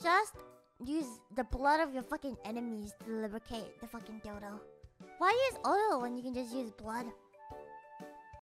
just use the blood of your fucking enemies to lubricate the fucking dildo? Why use oil when you can just use blood?